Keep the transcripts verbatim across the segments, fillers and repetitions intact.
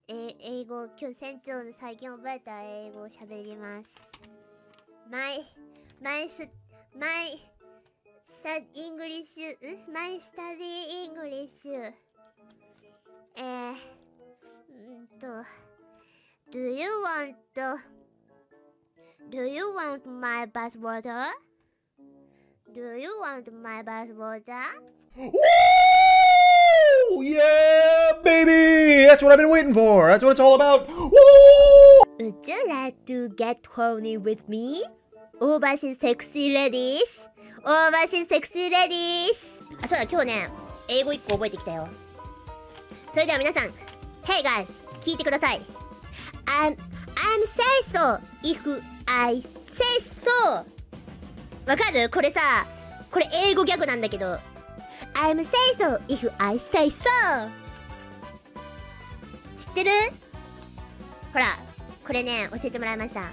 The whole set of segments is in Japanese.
え、英語、今日船長の最近覚えた英語を喋ります。My, my, my, stud English, my study English. えー、んと、Do you want, do you want my bath water? Do you want my bath water? Woo! Yeah, baby! That's what I've been waiting for. That's what it's all about. Woo! Would you like to get horny with me? Overseas sexy ladies? Overseas sexy ladies? あ、そうだ、今日ね、英語いっこ覚えてきたよ。それでは皆さん、Hey guys! 聞いてください。I'm, I'm say so if I say so. わかる？これさ、これ英語ギャグなんだけど。I'm say so if I say so. 知ってる？ほら、これね、教えてもらいました。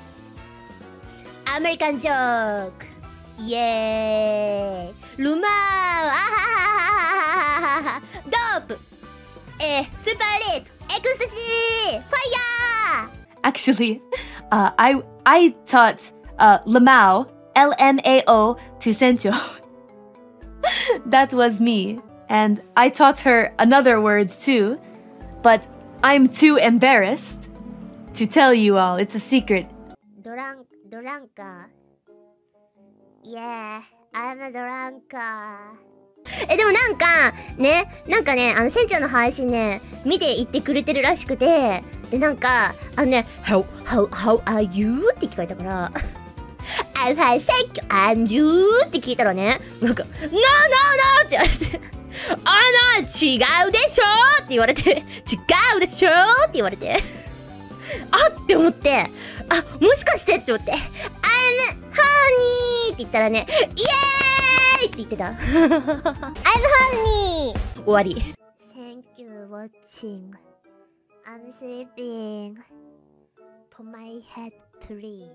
アメリカンジョーク。イエーイ。ルマー。あははははは。ドープ。えー、スーパーリート。エクスタシー。ファイヤー。 Actually, uh, I I taught uh, Lamau, L M A O, to Sencho. That was me. And I taught her another words too. But I'm too embarrassed to tell you all. It's a secret. ドラン、ドランカー。Yeah, I'm a ドランカー。え、でもなんか、ね、なんかね、あの、船長の配信ね、見ていってくれてるらしくて、で、なんか、あのね、How, how, how are you? って聞かれたから、I'm fine, thank you, and you? って聞いたらね、なんか、No, no, no! って言われて、あの、違うでしょって言われて、違うでしょって言われて、あって思って、あ、もしかしてって思って、I'm honey! って言ったらね、イエーイって言ってた。I'm honey! 終わり。Thank you watching. I'm sleeping. Put my head please.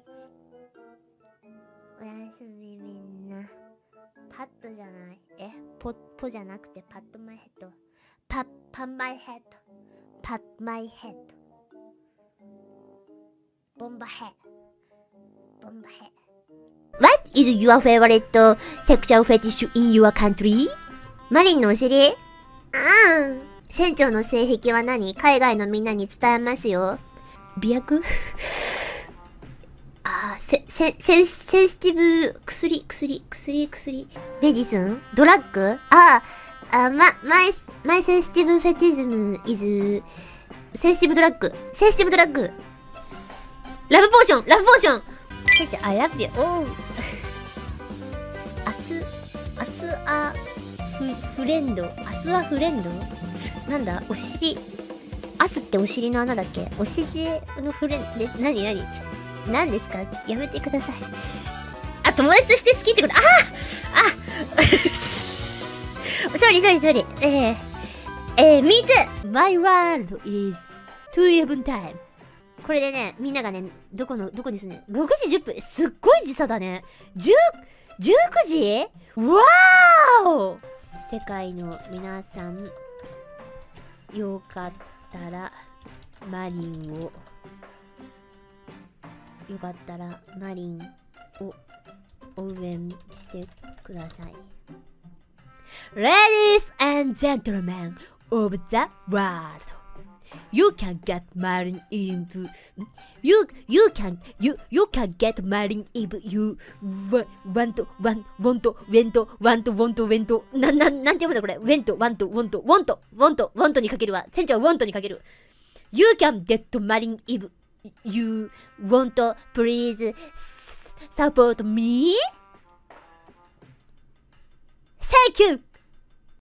おやすみみんな。パッドじゃない。え、ポ、ポじゃなくてパッドマイヘッド。パッ、パンマイヘッド。パッマイヘッド。ボンバヘ。ボンバヘ。What is your favorite sexual fetish in your country? マリンのお尻？うん。船長の性癖は何？海外のみんなに伝えますよ。媚薬？あー、せ、せ、セン、センシティブ、薬、薬、薬、薬。メディスン？ドラッグ？あー、あ、ま、マイ、マイセンシティブフェティズム is、センシティブドラッグ。センシティブドラッグ。ラブポーションラブポーション船長、I love you. おう。明日、明日あ、フ、フレンド。明日はフレンドなんだお尻。明日ってお尻の穴だっけお尻のフレンド。で、なになに何ですかやめてください。あ、友達として好きってこと。ああソーリーソーリーソーリー。えー、えー、me too! My world is two eleven time. これでね、みんながね、どこの、どこに住んでる ?ろくじじゅっぷん。すっごい時差だね。じゅう、じゅうくじわーお世界の皆さん、よかったら、マリンを、よかったら、マリンを応援してください。Ladies and gentlemen of the world.You can get married if you you can you you can get married if you want want want want want want want want なななんて読むんだこれ want want want want want want にかけるわ船長 want にかける You can get married if you want please support me Thank you